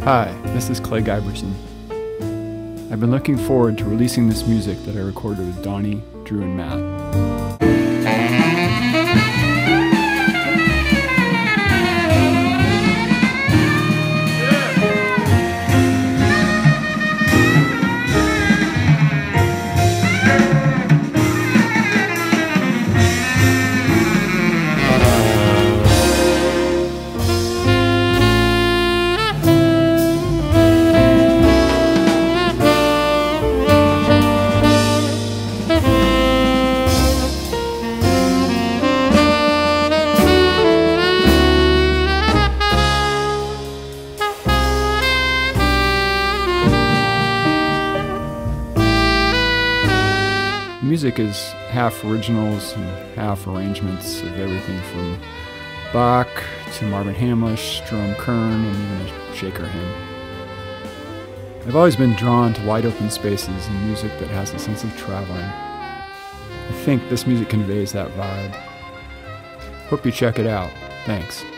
Hi, this is Clay Giberson. I've been looking forward to releasing this music that I recorded with Donny, Drew, and Matt. Music is half originals and half arrangements of everything from Bach to Marvin Hamlisch, Jerome Kern, and even a Shaker hymn. I've always been drawn to wide open spaces and music that has a sense of traveling. I think this music conveys that vibe. Hope you check it out. Thanks.